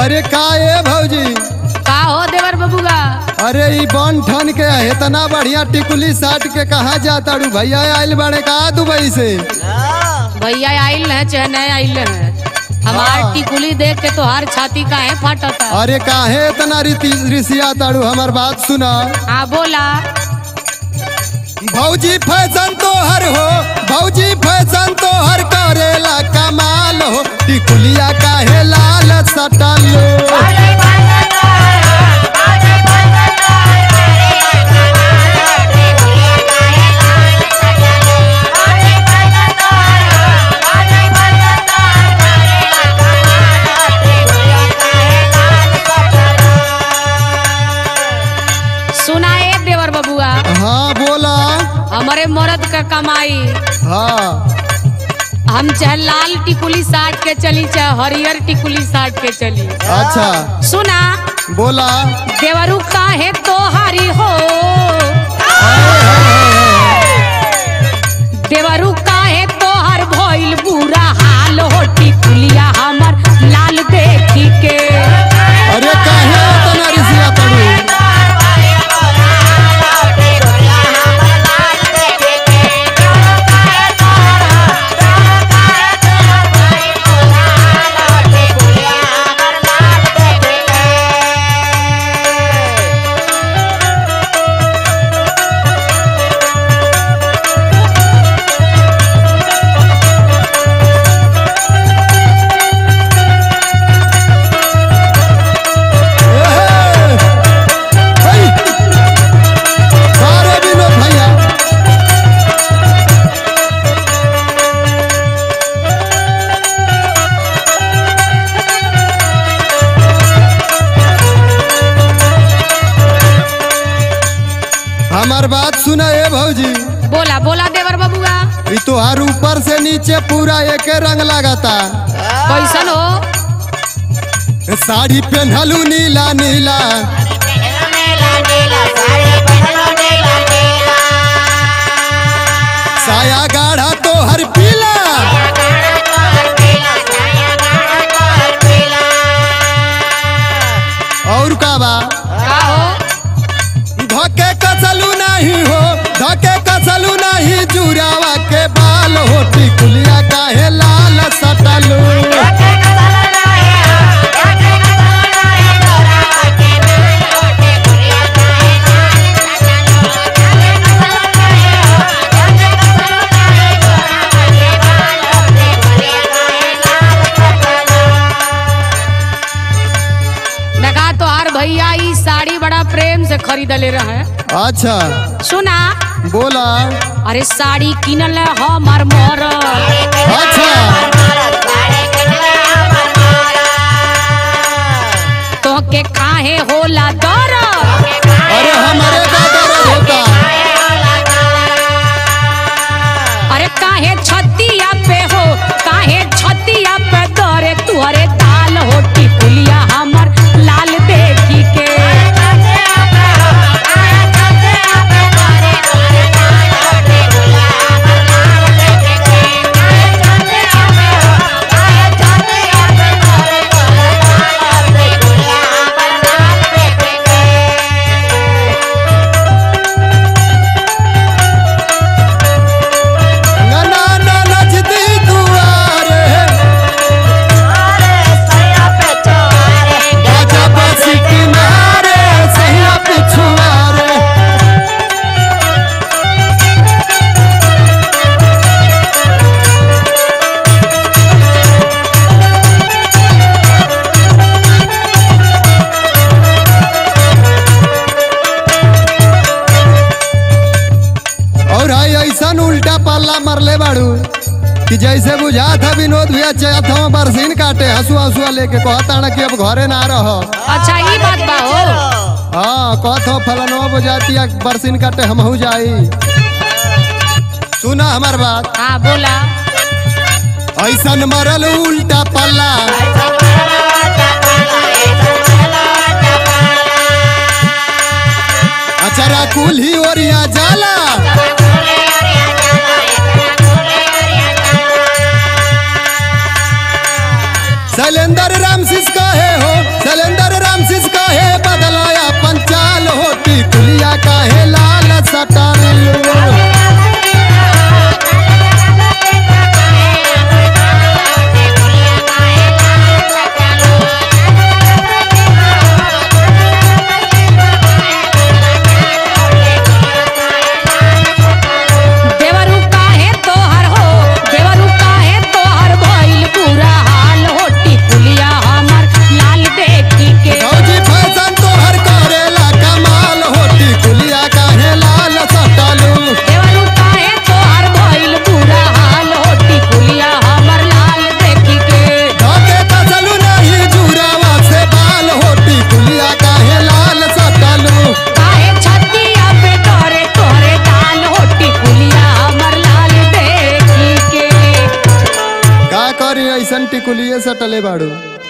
अरे का ए भौजी का हो देवर बबुआ? अरे ई बन ठन के इतना बढ़िया टिकुली साट के कहा जाता भैया आइल बड़े का दुबई से? भैया आइल है चाहे नहीं आइल है, हमार टिकुली देख के तो हर छाती का है फाटता। अरे काहे इतना रिसिया ताड़ू, हमार बात सुना। हाँ बोला। भौजी फैशन तो हर हो, भौजी फैशन तो हर करेला कमाल हो, टिकुलिया काहे लाल सटल बबुआ। हाँ बोला। हमारे मर्द का कमाई, हाँ हम चाहे लाल टिकुली साट के चली चाहे हरियर टिकुली साट के चली। अच्छा सुना बोला। देवरू काहे तो हारी हो, देवरू काहे तो हर भइल बुरा हाल हो, टिकुलिया हमर लाल देखी के। अरे काहे इतना रिसिया ताड़ू? हमार बात सुना ए भौजी। बोला बोला देवर बबुआ। ई तो हर ऊपर से नीचे पूरा एक रंग लगाता। कैसन हो? साड़ी पहनलू नीला नीला, साया गाढ़ा तो हर पीला, और का बा? का हो? धके कसलू नहीं हो, धके कसलू नहीं, जुरावा के बाल हो, टिकुलिया काहे लाल सटलू? लगा तो हर भैया ई साड़ी बड़ा प्रेम से खरीदले रहे। अच्छा सुना बोला। अरे साड़ी किनल हमार मरद। अच्छा तो के काहे होला दर्द? अरे हमारे का दर्द होता? अरे काहे छतिया पे हो, काहे छतिया पे दरे तुहरे ताल हो, टिकुलिया हमर लाल देखी के। उल्टा पल्ला मरले बाड़ू कि जैसे बुझा था विनोद भैया चाहत हम बरसीन काटे, हंसुआ हंसुआ लेके कहता ना कि अब घरे ना रहो। अच्छा ये बात बा हो? हाँ कहत हो फलनवा बुझाती बरसीन काटे हम हो जाई। सुना हमार बात। हाँ बोला। ऐसन मरल उल्टा पल्ला, अचरा कुल्ही ओरिया जाला, शैलेंद्र रामशीष कहे हो, टिकुलिए सटले बाड़ू।